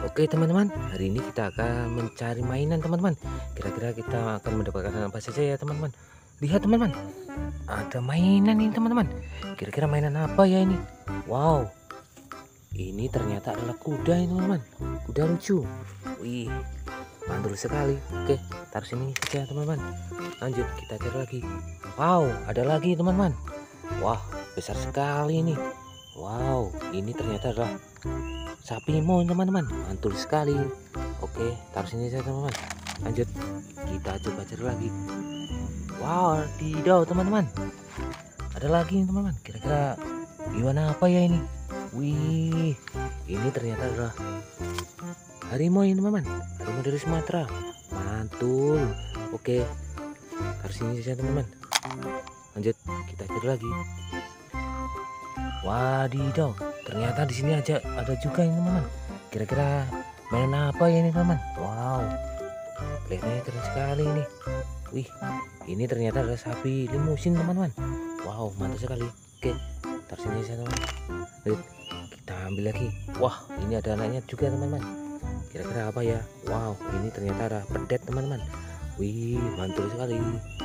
Oke teman-teman, hari ini kita akan mencari mainan teman-teman. Kira-kira kita akan mendapatkan apa saja ya teman-teman. Lihat teman-teman, ada mainan ini teman-teman. Kira-kira mainan apa ya ini? Wow, ini ternyata adalah kuda ini teman-teman. Kuda lucu. Wih, mantul sekali. Oke, taruh sini saja teman-teman. Lanjut kita cari lagi. Wow, ada lagi teman-teman. Wah, besar sekali ini. Wow, ini ternyata adalah sapi mon teman-teman, mantul sekali. Oke, taruh sini saja teman-teman. Lanjut kita coba cari lagi. Wow, tidak teman-teman, ada lagi nih teman-teman. Kira-kira gimana apa ya ini? Wih, ini ternyata adalah harimau ini teman-teman, harimau dari Sumatera, mantul. Oke, taruh sini saja teman-teman. Lanjut kita cari lagi. Wadidaw, ternyata di sini aja ada juga ini teman-teman. Kira-kira mainan apa ya ini teman-teman? Wow, kelihatannya keren sekali ini. Wih, ini ternyata ada sapi limusin teman-teman. Wow, mantap sekali. Oke, taruh sini saja teman-teman. Lanjut, kita ambil lagi. Wah, ini ada anaknya juga teman-teman. Kira-kira apa ya? Wow, ini ternyata ada pedet teman-teman. Wih, mantul sekali.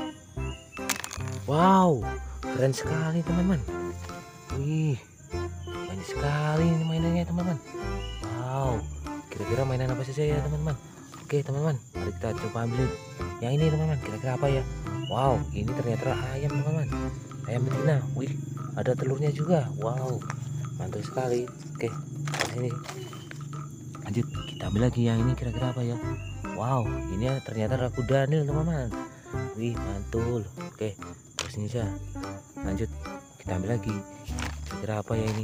Wow, keren sekali teman-teman. Wih, banyak sekali ini mainannya teman-teman. Wow, kira-kira mainan apa saja ya teman-teman? Oke teman-teman, mari kita coba ambil yang ini teman-teman. Kira-kira apa ya? Wow, ini ternyata ayam teman-teman, ayam betina. Wih, ada telurnya juga. Wow, mantul sekali. Oke, sini. Lanjut kita ambil lagi yang ini. Kira-kira apa ya? Wow, ini ternyata ada kuda nil teman-teman. Wih, mantul. Oke, terus ini saja. Lanjut kita ambil lagi. Kira apa ya ini?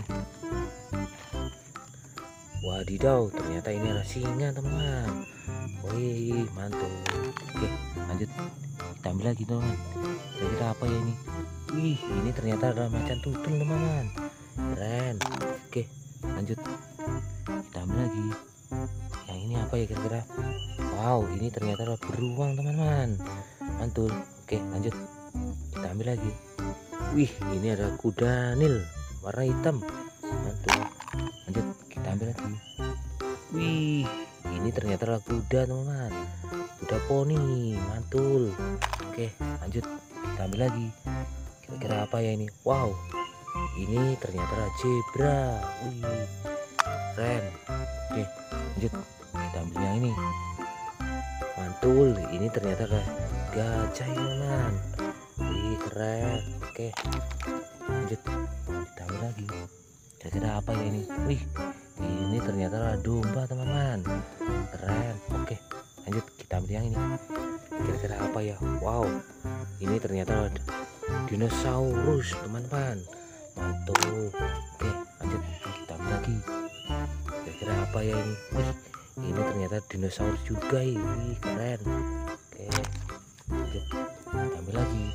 Wadidaw, ternyata ini ada singa teman-teman. Wih, mantul. Oke, lanjut kita ambil lagi teman-teman. Kira apa ya ini? Wih, ini ternyata ada macan tutul teman-teman. Keren. Oke, lanjut kita ambil lagi. Yang ini apa ya kira-kira? Wow, ini ternyata ada beruang teman-teman. Mantul. Oke, lanjut kita ambil lagi. Wih, ini ada kuda nil warna hitam, mantul. Lanjut kita ambil lagi. Wih, ini ternyata adalah kuda teman-teman, kuda poni, mantul. Oke, lanjut kita ambil lagi. Kira-kira apa ya ini? Wow, ini ternyata adalah zebra. Wih, keren. Oke, lanjut kita ambil yang ini. Mantul, ini ternyata adalah gajah teman-teman. Wih, keren. Oke, lanjut kita ambil lagi. Kira-kira apa ya ini? Wih, ini ternyata adalah domba teman-teman. Keren. Oke, lanjut kita ambil yang ini. Kira-kira apa ya? Wow, ini ternyata dinosaurus teman-teman. Mantul. Oke, lanjut kita ambil lagi. Kira-kira apa ya ini? Wih, ini ternyata dinosaurus juga. Wih, keren. Oke, lanjut kita ambil lagi.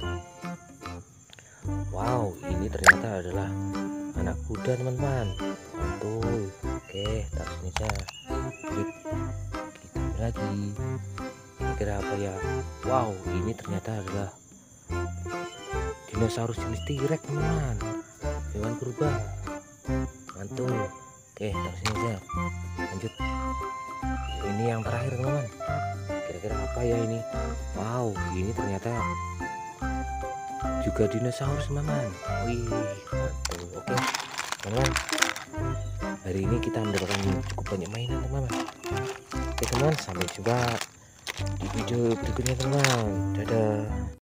Wow, ini ternyata adalah anak kuda teman-teman. Mantul. Oke, taruh sini saja. Lanjut kita ambil lagi. Kira apa ya? Wow, ini ternyata adalah dinosaurus jenis T-Rex teman-teman, hewan purba. Mantul. Oke, taruh sini saja. Lanjut, ini yang terakhir teman-teman. Kira-kira apa ya ini? Wow, ini ternyata juga dinosaurus teman-teman. Wih, mantul. Oke teman-teman, hari ini kita mendapatkan cukup banyak mainan teman-teman. Oke teman, sampai jumpa di video berikutnya teman-teman. Dadah.